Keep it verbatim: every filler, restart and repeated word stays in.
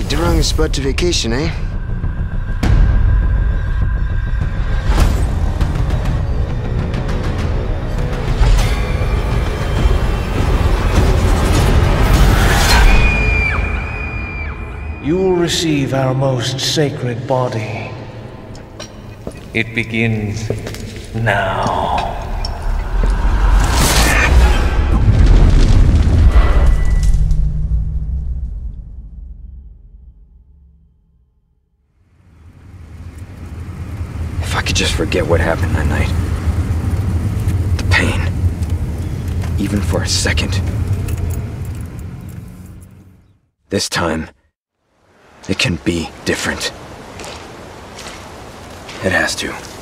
Picked the wrong spot to vacation, eh? You will receive our most sacred body. It begins now. If I could just forget what happened that night. The pain. Even for a second. This time, it can be different. It has to.